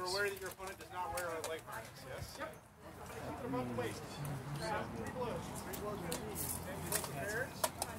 aware that your opponent does not wear a leg harness, yes? Yep. I'm going to keep it above the waist. 3 blows. 3 blows with the knee. Prepared.